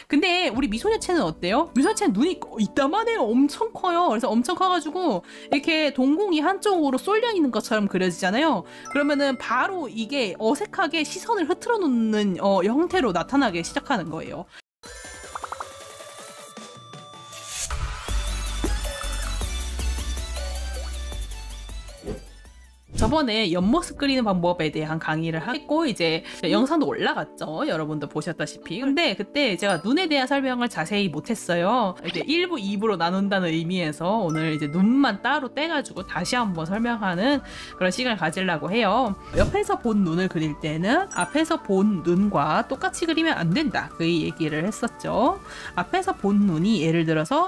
근데 우리 미소녀체는 어때요? 미소녀체는 눈이 이따만해요. 엄청 커요. 그래서 엄청 커가지고 이렇게 동공이 한쪽으로 쏠려 있는 것처럼 그려지잖아요. 그러면은 바로 이게 어색하게 시선을 흐트러 놓는 형태로 나타나기 시작하는 거예요. 저번에 옆모습 그리는 방법에 대한 강의를 했고 이제 영상도 올라갔죠. 여러분도 보셨다시피. 근데 그때 제가 눈에 대한 설명을 자세히 못했어요. 이제 1부, 2부로 나눈다는 의미에서 오늘 이제 눈만 따로 떼가지고 다시 한번 설명하는 그런 시간을 가지려고 해요. 옆에서 본 눈을 그릴 때는 앞에서 본 눈과 똑같이 그리면 안 된다. 그 얘기를 했었죠. 앞에서 본 눈이 예를 들어서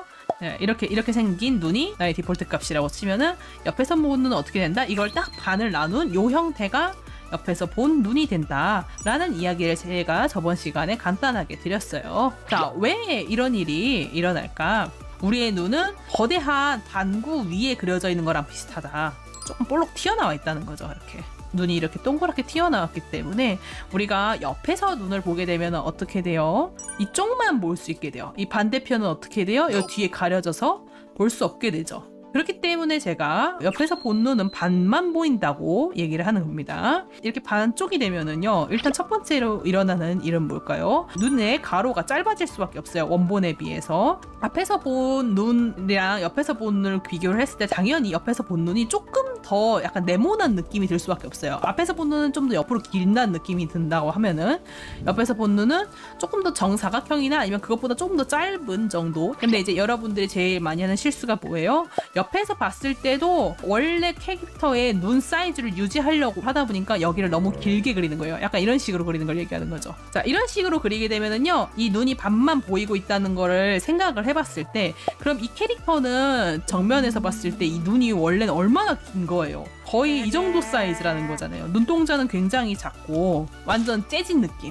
이렇게 생긴 눈이 나의 디폴트 값이라고 치면은 옆에서 본 눈은 어떻게 된다? 이걸 딱 반을 나눈 요 형태가 옆에서 본 눈이 된다 라는 이야기를 제가 저번 시간에 간단하게 드렸어요. 자, 왜 이런 일이 일어날까? 우리의 눈은 거대한 반구 위에 그려져 있는 거랑 비슷하다. 조금 볼록 튀어나와 있다는 거죠. 이렇게 눈이 이렇게 동그랗게 튀어나왔기 때문에 우리가 옆에서 눈을 보게 되면 어떻게 돼요? 이쪽만 볼 수 있게 돼요. 이 반대편은 어떻게 돼요? 이 뒤에 가려져서 볼 수 없게 되죠. 그렇기 때문에 제가 옆에서 본 눈은 반만 보인다고 얘기를 하는 겁니다. 이렇게 반쪽이 되면은요, 일단 첫 번째로 일어나는 일은 뭘까요? 눈의 가로가 짧아질 수밖에 없어요. 원본에 비해서. 앞에서 본 눈이랑 옆에서 본 눈을 비교를 했을 때 당연히 옆에서 본 눈이 조금 더 약간 네모난 느낌이 들 수밖에 없어요. 앞에서 본 눈은 좀 더 옆으로 길다는 느낌이 든다고 하면은 옆에서 본 눈은 조금 더 정사각형이나 아니면 그것보다 조금 더 짧은 정도. 근데 이제 여러분들이 제일 많이 하는 실수가 뭐예요? 옆에서 봤을 때도 원래 캐릭터의 눈 사이즈를 유지하려고 하다 보니까 여기를 너무 길게 그리는 거예요. 약간 이런 식으로 그리는 걸 얘기하는 거죠. 자, 이런 식으로 그리게 되면은요, 이 눈이 반만 보이고 있다는 거를 생각을 해봤을 때, 그럼 이 캐릭터는 정면에서 봤을 때 이 눈이 원래는 얼마나 긴 거예요? 거의 이 정도 사이즈라는 거잖아요. 눈동자는 굉장히 작고 완전 재진 느낌.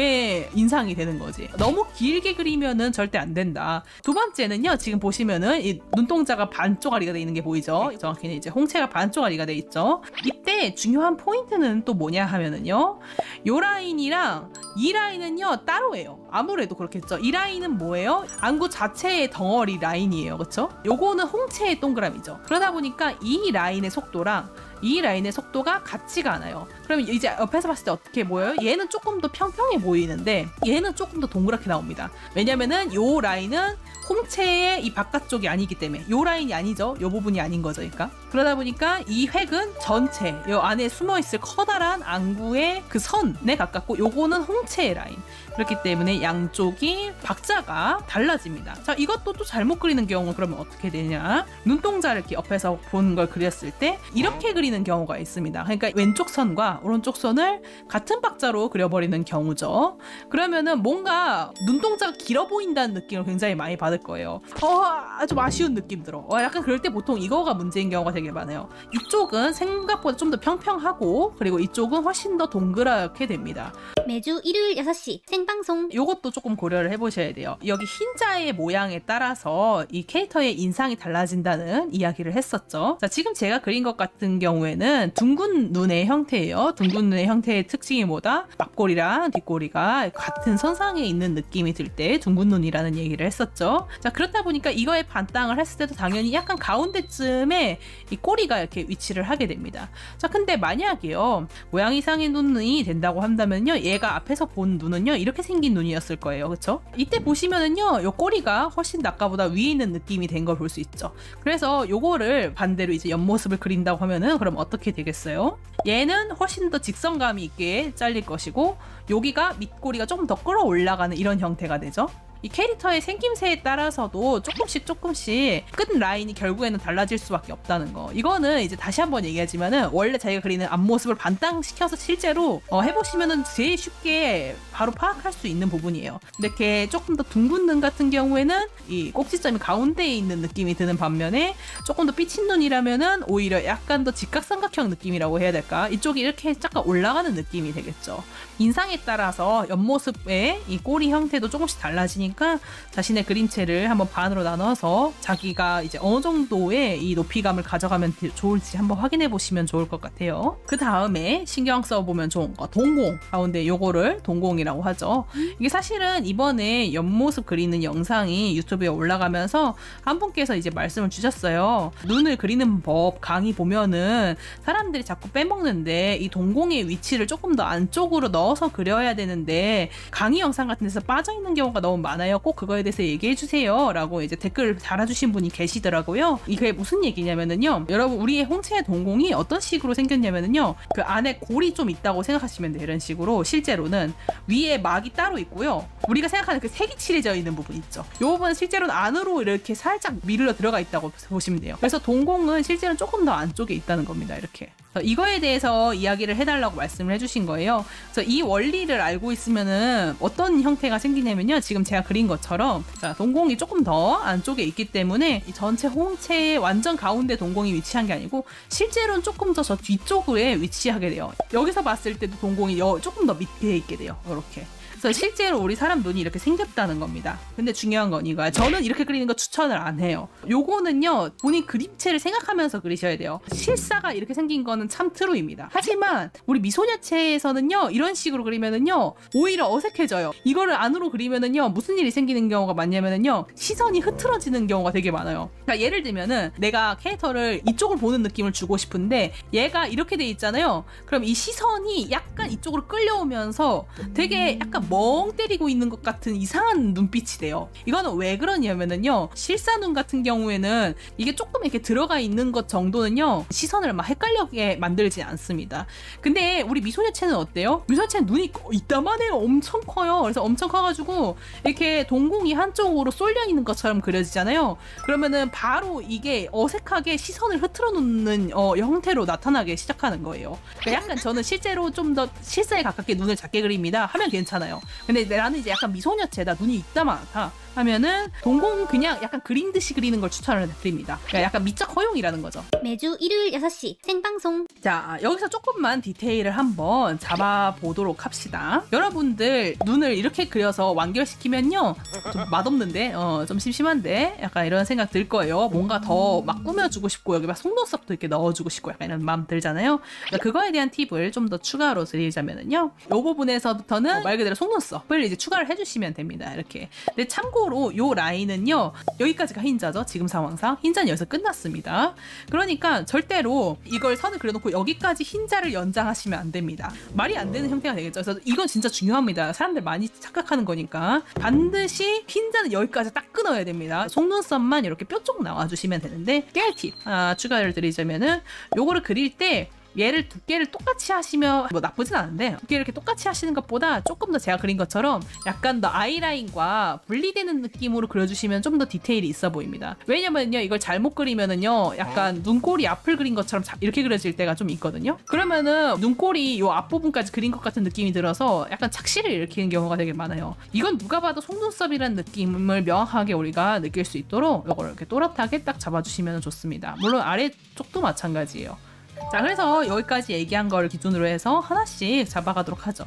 의 인상이 되는 거지. 너무 길게 그리면은 절대 안 된다. 두 번째는요, 지금 보시면은 이 눈동자가 반쪽아리가 돼 있는 게 보이죠? 정확히는 이제 홍채가 반쪽아리가 돼 있죠. 이때 중요한 포인트는 또 뭐냐 하면은요, 요 라인이랑 이 라인은요 따로예요. 아무래도 그렇겠죠. 이 라인은 뭐예요? 안구 자체의 덩어리 라인이에요. 그쵸? 요거는 홍채의 동그라미죠. 그러다 보니까 이 라인의 속도랑 이 라인의 속도가 같지가 않아요. 그러면 이제 옆에서 봤을 때 어떻게 보여요? 얘는 조금 더 평평해 보이는데 얘는 조금 더 동그랗게 나옵니다. 왜냐면은 요 라인은 홍채의 이 바깥쪽이 아니기 때문에 요 라인이 아니죠. 요 부분이 아닌 거죠. 그러니까 그러다 보니까 이 획은 전체 요 안에 숨어있을 커다란 안구의 그 선에 가깝고 요거는 홍채의 라인. 그렇기 때문에 양쪽이 박자가 달라집니다. 자, 이것도 또 잘못 그리는 경우 그러면 어떻게 되냐? 눈동자를 이렇게 옆에서 본 걸 그렸을 때 이렇게 그리는 경우가 있습니다. 그러니까 왼쪽 선과 오른쪽 선을 같은 박자로 그려버리는 경우죠. 그러면은 뭔가 눈동자가 길어 보인다는 느낌을 굉장히 많이 받을 거예요. 좀 아쉬운 느낌 들어. 약간 그럴 때 보통 이거가 문제인 경우가 되게 많아요. 이쪽은 생각보다 좀 더 평평하고 그리고 이쪽은 훨씬 더 동그랗게 됩니다. 매주 일요일 6시 생방송. 요것도 조금 고려를 해보셔야 돼요. 여기 흰자의 모양에 따라서 이 캐릭터의 인상이 달라진다는 이야기를 했었죠. 자, 지금 제가 그린 것 같은 경우에는 둥근 눈의 형태예요. 둥근 눈의 형태의 특징이 뭐다? 앞꼬리랑 뒷꼬리가 같은 선상에 있는 느낌이 들 때 둥근 눈이라는 얘기를 했었죠. 자, 그렇다 보니까 이거에 반땅을 했을 때도 당연히 약간 가운데쯤에 이 꼬리가 이렇게 위치를 하게 됩니다. 자, 근데 만약에요, 모양 이상의 눈이 된다고 한다면요, 얘가 앞에서 본 눈은요 이렇게 생긴 눈이었을 거예요. 그쵸? 이때 보시면은요, 요 꼬리가 훨씬 아까보다 위에 있는 느낌이 된 걸 볼 수 있죠. 그래서 요거를 반대로 이제 옆모습을 그린다고 하면은 그럼 어떻게 되겠어요? 얘는 훨씬 더 직선감이 있게 잘릴 것이고 여기가 밑꼬리가 조금 더 끌어올라가는 이런 형태가 되죠. 이 캐릭터의 생김새에 따라서도 조금씩 끝 라인이 결국에는 달라질 수밖에 없다는 거. 이거는 이제 다시 한번 얘기하지만은 원래 자기가 그리는 앞모습을 반땅시켜서 실제로 해보시면은 제일 쉽게 바로 파악할 수 있는 부분이에요. 근데 이렇게 조금 더 둥근 눈 같은 경우에는 이 꼭지점이 가운데에 있는 느낌이 드는 반면에 조금 더 삐친 눈이라면은 오히려 약간 더 직각삼각형 느낌이라고 해야 될까? 이쪽이 이렇게 잠깐 올라가는 느낌이 되겠죠. 인상에 따라서 옆모습의 이 꼬리 형태도 조금씩 달라지니까 있으니까 자신의 그림체를 한번 반으로 나눠서 자기가 이제 어느 정도의 이 높이감을 가져가면 좋을지 한번 확인해 보시면 좋을 것 같아요. 그 다음에 신경 써보면 좋은 거 동공 가운데 요거를 동공이라고 하죠. 이게 사실은 이번에 옆모습 그리는 영상이 유튜브에 올라가면서 한 분께서 이제 말씀을 주셨어요. 눈을 그리는 법 강의 보면은 사람들이 자꾸 빼먹는데 이 동공의 위치를 조금 더 안쪽으로 넣어서 그려야 되는데 강의 영상 같은 데서 빠져있는 경우가 너무 많아요. 꼭 그거에 대해서 얘기해 주세요 라고 이제 댓글 달아주신 분이 계시더라고요. 이게 무슨 얘기냐면은요, 여러분 우리의 홍채의 동공이 어떤 식으로 생겼냐면은요, 그 안에 골이 좀 있다고 생각하시면 돼요. 이런 식으로 실제로는 위에 막이 따로 있고요, 우리가 생각하는 그 색이 칠해져 있는 부분 있죠, 이 부분은 실제로는 안으로 이렇게 살짝 밀려 들어가 있다고 보시면 돼요. 그래서 동공은 실제로는 조금 더 안쪽에 있다는 겁니다. 이렇게 이거에 대해서 이야기를 해달라고 말씀을 해주신 거예요. 그래서 이 원리를 알고 있으면은 어떤 형태가 생기냐면요, 지금 제가 그린 것처럼 자, 동공이 조금 더 안쪽에 있기 때문에 이 전체 홍채의 완전 가운데 동공이 위치한 게 아니고 실제로는 조금 더 저 뒤쪽에 위치하게 돼요. 여기서 봤을 때도 동공이 조금 더 밑에 있게 돼요. 이렇게. 그래서 실제로 우리 사람 눈이 이렇게 생겼다는 겁니다. 근데 중요한 건 이거야. 저는 이렇게 그리는 거 추천을 안 해요. 요거는요, 본인 그림체를 생각하면서 그리셔야 돼요. 실사가 이렇게 생긴 거는 참 트루입니다. 하지만 우리 미소녀체에서는요, 이런 식으로 그리면은요 오히려 어색해져요. 이거를 안으로 그리면은요 무슨 일이 생기는 경우가 많냐면은요, 시선이 흐트러지는 경우가 되게 많아요. 그러니까 예를 들면은 내가 캐릭터를 이쪽을 보는 느낌을 주고 싶은데 얘가 이렇게 돼 있잖아요. 그럼 이 시선이 약간 이쪽으로 끌려오면서 되게 약간 멍 때리고 있는 것 같은 이상한 눈빛이 돼요. 이거는 왜 그러냐면은요, 실사눈 같은 경우에는 이게 조금 이렇게 들어가 있는 것 정도는요 시선을 막 헷갈리게 만들지 않습니다. 근데 우리 미소녀체는 어때요? 미소녀체는 눈이 이따만해요. 엄청 커요. 그래서 엄청 커가지고 이렇게 동공이 한쪽으로 쏠려 있는 것처럼 그려지잖아요. 그러면은 바로 이게 어색하게 시선을 흐트러 놓는 형태로 나타나게 시작하는 거예요. 그러니까 약간 저는 실제로 좀 더 실사에 가깝게 눈을 작게 그립니다 하면 괜찮아요. 근데 나는 이제 약간 미소녀체다, 눈이 이따만하다 하면은 동공 그냥 약간 그린 듯이 그리는 걸 추천을 드립니다. 그러니까 약간 미적 허용이라는 거죠. 매주 일요일 6시 생방송. 자, 여기서 조금만 디테일을 한번 잡아보도록 합시다. 여러분들 눈을 이렇게 그려서 완결시키면요 좀 맛없는데 좀 심심한데 약간 이런 생각 들 거예요. 뭔가 더 막 꾸며주고 싶고 여기 막 속눈썹도 이렇게 넣어주고 싶고 약간 이런 마음 들잖아요. 그러니까 그거에 대한 팁을 좀 더 추가로 드리자면은요, 이 부분에서부터는 말 그대로 속눈썹을 이제 추가를 해주시면 됩니다. 이렇게. 근데 참고로 요 라인은요 여기까지가 흰자죠. 지금 상황상 흰자는 여기서 끝났습니다. 그러니까 절대로 이걸 선을 그려놓고 여기까지 흰자를 연장하시면 안 됩니다. 말이 안 되는 형태가 되겠죠. 그래서 이건 진짜 중요합니다. 사람들 많이 착각하는 거니까 반드시 흰자는 여기까지 딱 끊어야 됩니다. 속눈썹만 이렇게 뾰족 나와주시면 되는데, 깨알팁 하나 추가를 드리자면은 요거를 그릴 때 얘를 두께를 똑같이 하시면 뭐 나쁘진 않은데, 두께 이렇게 똑같이 하시는 것보다 조금 더 제가 그린 것처럼 약간 더 아이라인과 분리되는 느낌으로 그려주시면 좀 더 디테일이 있어 보입니다. 왜냐면요, 이걸 잘못 그리면은요 약간 눈꼬리 앞을 그린 것처럼 이렇게 그려질 때가 좀 있거든요. 그러면은 눈꼬리 요 앞부분까지 그린 것 같은 느낌이 들어서 약간 착시를 일으키는 경우가 되게 많아요. 이건 누가 봐도 속눈썹이라는 느낌을 명확하게 우리가 느낄 수 있도록 이걸 이렇게 또렷하게 딱 잡아주시면 좋습니다. 물론 아래쪽도 마찬가지예요. 자, 그래서 여기까지 얘기한 걸 기준으로 해서 하나씩 잡아가도록 하죠.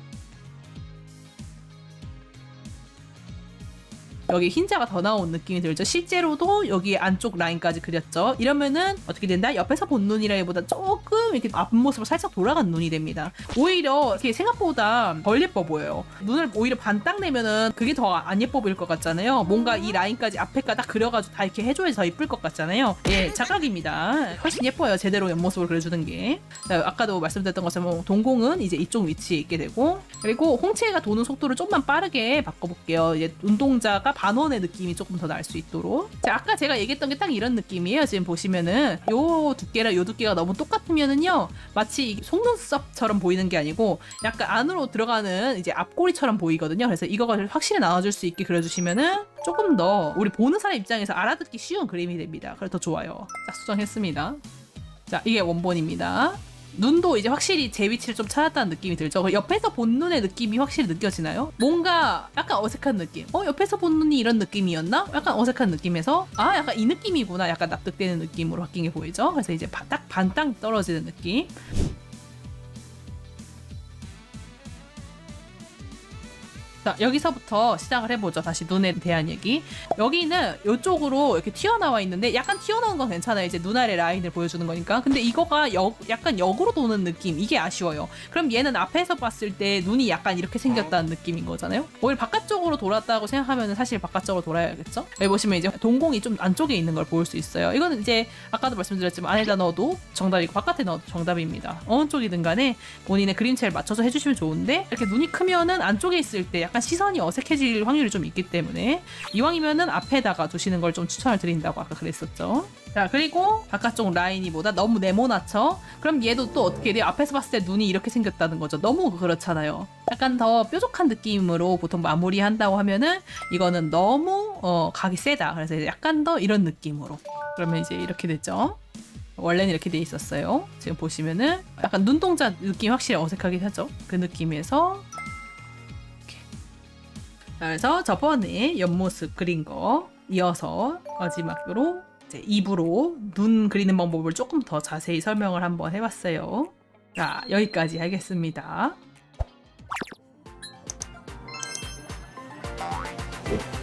여기 흰자가 더 나온 느낌이 들죠. 실제로도 여기 안쪽 라인까지 그렸죠. 이러면은 어떻게 된다? 옆에서 본 눈이라기보다 조금 이렇게 앞모습으로 살짝 돌아간 눈이 됩니다. 오히려 이렇게 생각보다 덜 예뻐 보여요. 눈을 오히려 반 딱 내면은 그게 더 안 예뻐 보일 것 같잖아요. 뭔가 이 라인까지 앞에가 딱 그려가지고 다 이렇게 해줘야 더 예쁠 것 같잖아요. 예, 착각입니다. 훨씬 예뻐요. 제대로 옆모습을 그려주는 게. 자, 아까도 말씀드렸던 것처럼 동공은 이제 이쪽 위치에 있게 되고, 그리고 홍채가 도는 속도를 좀만 빠르게 바꿔볼게요. 이제 눈동자가 반원의 느낌이 조금 더 날 수 있도록. 자, 아까 제가 얘기했던 게 딱 이런 느낌이에요. 지금 보시면은 요 두께랑 요 두께가 너무 똑같으면은요 마치 속눈썹처럼 보이는 게 아니고 약간 안으로 들어가는 이제 앞꼬리처럼 보이거든요. 그래서 이거가 확실히 나와줄 수 있게 그려주시면은 조금 더 우리 보는 사람 입장에서 알아듣기 쉬운 그림이 됩니다. 그래서 더 좋아요. 딱 수정했습니다. 자, 이게 원본입니다. 눈도 이제 확실히 제 위치를 좀 찾았다는 느낌이 들죠. 옆에서 본 눈의 느낌이 확실히 느껴지나요? 뭔가 약간 어색한 느낌. 옆에서 본 눈이 이런 느낌이었나? 약간 어색한 느낌에서 아, 약간 이 느낌이구나. 약간 납득되는 느낌으로 바뀐 게 보이죠? 그래서 이제 딱 반땅 떨어지는 느낌. 자, 여기서부터 시작을 해보죠. 다시 눈에 대한 얘기. 여기는 이쪽으로 이렇게 튀어나와 있는데 약간 튀어나온 건 괜찮아요. 이제 눈 아래 라인을 보여주는 거니까. 근데 이거가 약간 역으로 도는 느낌. 이게 아쉬워요. 그럼 얘는 앞에서 봤을 때 눈이 약간 이렇게 생겼다는 느낌인 거잖아요. 오히려 바깥쪽으로 돌았다고 생각하면 사실 바깥쪽으로 돌아야겠죠. 여기 보시면 이제 동공이 좀 안쪽에 있는 걸 볼 수 있어요. 이거는 이제 아까도 말씀드렸지만 안에다 넣어도 정답이고 바깥에 넣어도 정답입니다. 어느 쪽이든 간에 본인의 그림체를 맞춰서 해주시면 좋은데 이렇게 눈이 크면은 안쪽에 있을 때 약간 시선이 어색해질 확률이 좀 있기 때문에 이왕이면은 앞에다가 두시는 걸 좀 추천을 드린다고 아까 그랬었죠. 자, 그리고 바깥쪽 라인이 보다 너무 네모나죠? 그럼 얘도 또 어떻게 돼요? 앞에서 봤을 때 눈이 이렇게 생겼다는 거죠. 너무 그렇잖아요. 약간 더 뾰족한 느낌으로 보통 마무리한다고 하면은 이거는 너무 각이 세다. 그래서 약간 더 이런 느낌으로. 그러면 이제 이렇게 됐죠. 원래는 이렇게 돼 있었어요. 지금 보시면은 약간 눈동자 느낌 확실히 어색하긴 하죠. 그 느낌에서 이렇게. 그래서 저번에 옆모습 그린 거 이어서 마지막으로 이제 입으로 눈 그리는 방법을 조금 더 자세히 설명을 한번 해봤어요. 자, 여기까지 하겠습니다.